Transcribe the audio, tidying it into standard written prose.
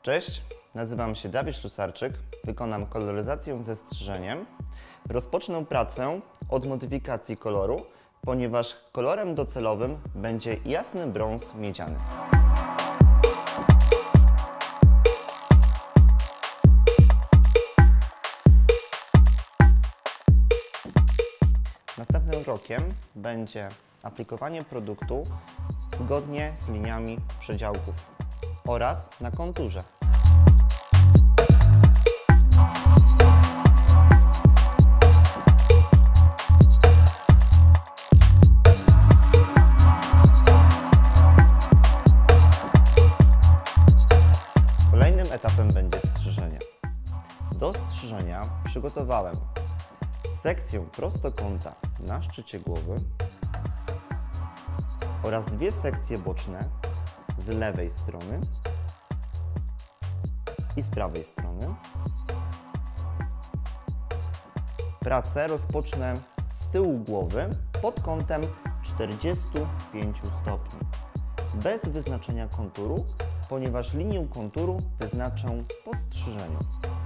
Cześć, nazywam się Dawid Ślusarczyk, wykonam koloryzację ze strzyżeniem. Rozpocznę pracę od modyfikacji koloru, ponieważ kolorem docelowym będzie jasny brąz miedziany. Następnym krokiem będzie aplikowanie produktu zgodnie z liniami przedziałków oraz na konturze. Kolejnym etapem będzie strzyżenie. Do strzyżenia przygotowałem sekcję prostokąta na szczycie głowy oraz dwie sekcje boczne z lewej strony i z prawej strony. Pracę rozpocznę z tyłu głowy pod kątem 45 stopni, bez wyznaczenia konturu, ponieważ linię konturu wyznaczę po strzyżeniu.